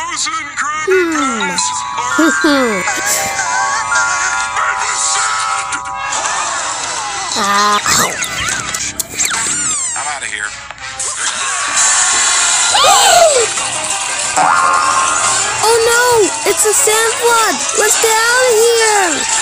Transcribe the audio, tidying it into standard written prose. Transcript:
I'm out of here. Oh no! It's a sand flood! Let's get out of here!